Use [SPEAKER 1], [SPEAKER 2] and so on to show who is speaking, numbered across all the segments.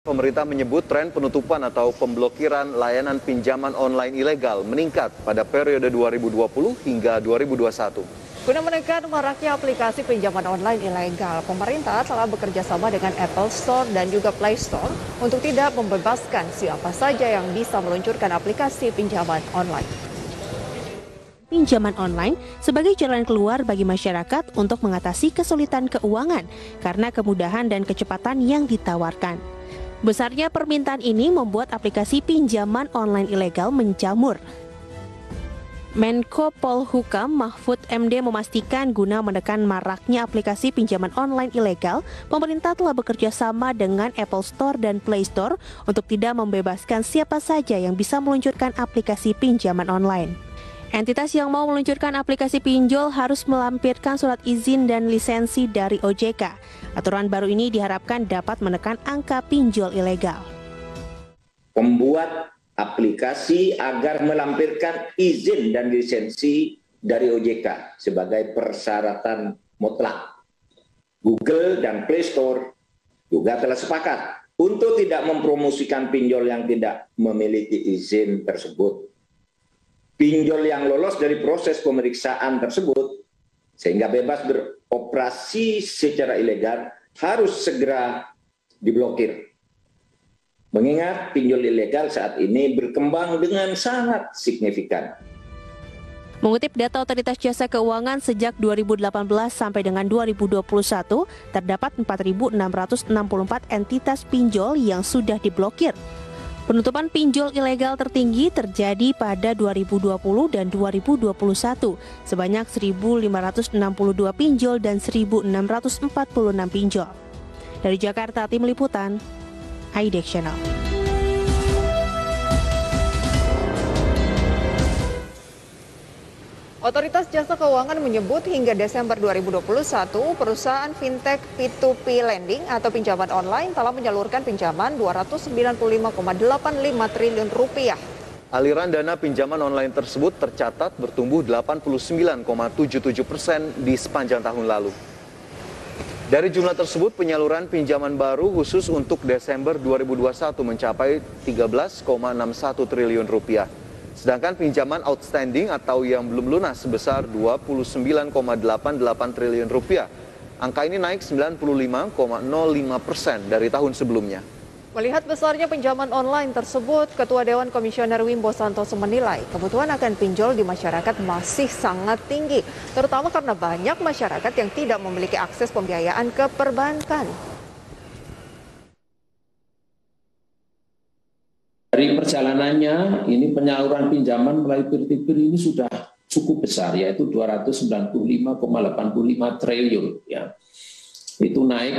[SPEAKER 1] Pemerintah menyebut tren penutupan atau pemblokiran layanan pinjaman online ilegal meningkat pada periode 2020 hingga 2021.
[SPEAKER 2] Guna menekan maraknya aplikasi pinjaman online ilegal, pemerintah telah bekerja sama dengan Apple Store dan juga Play Store untuk tidak membebaskan siapa saja yang bisa meluncurkan aplikasi pinjaman online.
[SPEAKER 3] Pinjaman online sebagai jalan keluar bagi masyarakat untuk mengatasi kesulitan keuangan karena kemudahan dan kecepatan yang ditawarkan. Besarnya permintaan ini membuat aplikasi pinjaman online ilegal menjamur. Menko Polhukam Mahfud MD memastikan guna menekan maraknya aplikasi pinjaman online ilegal, pemerintah telah bekerja sama dengan Apple Store dan Play Store untuk tidak membebaskan siapa saja yang bisa meluncurkan aplikasi pinjaman online. Entitas yang mau meluncurkan aplikasi pinjol harus melampirkan surat izin dan lisensi dari OJK. Aturan baru ini diharapkan dapat menekan angka pinjol ilegal.
[SPEAKER 4] Membuat aplikasi agar melampirkan izin dan lisensi dari OJK sebagai persyaratan mutlak. Google dan Play Store juga telah sepakat untuk tidak mempromosikan pinjol yang tidak memiliki izin tersebut. Pinjol yang lolos dari proses pemeriksaan tersebut sehingga bebas beroperasi secara ilegal harus segera diblokir. Mengingat pinjol ilegal saat ini berkembang dengan sangat signifikan.
[SPEAKER 3] Mengutip data Otoritas Jasa Keuangan sejak 2018 sampai dengan 2021, terdapat 4.664 entitas pinjol yang sudah diblokir. Penutupan pinjol ilegal tertinggi terjadi pada 2020 dan 2021, sebanyak 1.562 pinjol dan 1.646 pinjol. Dari Jakarta, Tim Liputan, iDex Channel.
[SPEAKER 2] Otoritas Jasa Keuangan menyebut hingga Desember 2021, perusahaan fintech P2P lending atau pinjaman online telah menyalurkan pinjaman Rp295,85 triliun.
[SPEAKER 1] Aliran dana pinjaman online tersebut tercatat bertumbuh 89,77% di sepanjang tahun lalu. Dari jumlah tersebut, penyaluran pinjaman baru khusus untuk Desember 2021 mencapai Rp13,61 triliun. Sedangkan pinjaman outstanding atau yang belum lunas sebesar Rp29,88 triliun. Angka ini naik 95,05% dari tahun sebelumnya.
[SPEAKER 2] Melihat besarnya pinjaman online tersebut, Ketua Dewan Komisioner Wimbo Santoso menilai kebutuhan akan pinjol di masyarakat masih sangat tinggi, terutama karena banyak masyarakat yang tidak memiliki akses pembiayaan ke perbankan.
[SPEAKER 5] Dari perjalanannya, ini penyaluran pinjaman melalui peer-to-peer ini sudah cukup besar, yaitu 295,85 triliun. Ya. Itu naik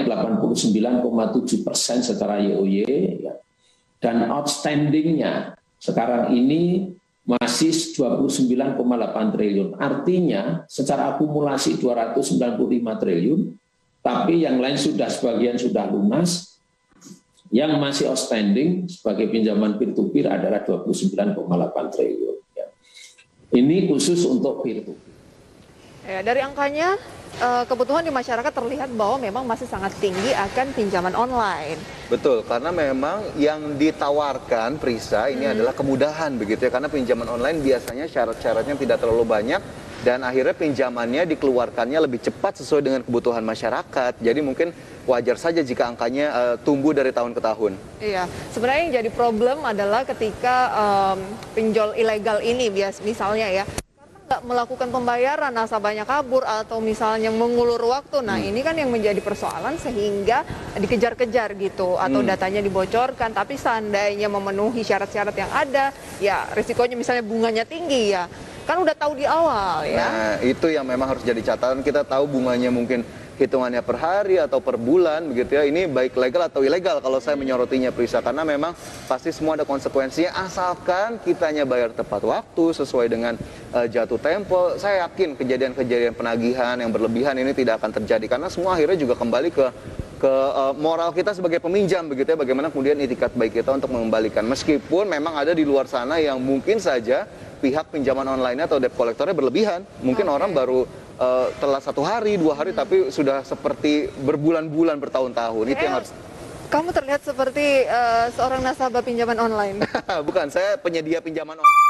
[SPEAKER 5] 89,7% secara YoY. Ya. Dan outstandingnya sekarang ini masih 29,8 triliun. Artinya secara akumulasi 295 triliun, tapi yang lain sebagian sudah lunas. Yang masih outstanding sebagai pinjaman peer-to-peer adalah 29,8 triliun. Ya. Ini khusus untuk peer-to-peer.
[SPEAKER 2] Ya, dari angkanya, kebutuhan di masyarakat terlihat bahwa memang masih sangat tinggi akan pinjaman online.
[SPEAKER 1] Betul, karena memang yang ditawarkan Prisa ini adalah kemudahan begitu ya, karena pinjaman online biasanya syarat-syaratnya tidak terlalu banyak dan akhirnya pinjamannya dikeluarkannya lebih cepat sesuai dengan kebutuhan masyarakat. Jadi mungkin wajar saja jika angkanya tumbuh dari tahun ke tahun.
[SPEAKER 2] Iya, sebenarnya yang jadi problem adalah ketika pinjol ilegal ini misalnya ya, karena nggak melakukan pembayaran, nasabahnya kabur atau misalnya mengulur waktu. Nah ini kan yang menjadi persoalan sehingga dikejar-kejar gitu atau datanya dibocorkan. Tapi seandainya memenuhi syarat-syarat yang ada, ya risikonya misalnya bunganya tinggi ya. Kan udah tahu di awal ya.
[SPEAKER 1] Nah itu yang memang harus jadi catatan. Kita tahu bunganya mungkin hitungannya per hari atau per bulan begitu ya. Ini baik legal atau ilegal kalau saya menyorotinya Prisa, karena memang pasti semua ada konsekuensinya asalkan kitanya bayar tepat waktu sesuai dengan jatuh tempo. Saya yakin kejadian-kejadian penagihan yang berlebihan ini tidak akan terjadi karena semua akhirnya juga kembali ke moral kita sebagai peminjam begitu ya, bagaimana kemudian itikat baik kita untuk mengembalikan, meskipun memang ada di luar sana yang mungkin saja pihak pinjaman online atau debt collector-nya berlebihan. Mungkin orang baru telat 1 hari, 2 hari, tapi sudah seperti berbulan-bulan, bertahun-tahun. Itu yang harus
[SPEAKER 2] Kamu terlihat seperti seorang nasabah pinjaman online.
[SPEAKER 1] Bukan, saya penyedia pinjaman online.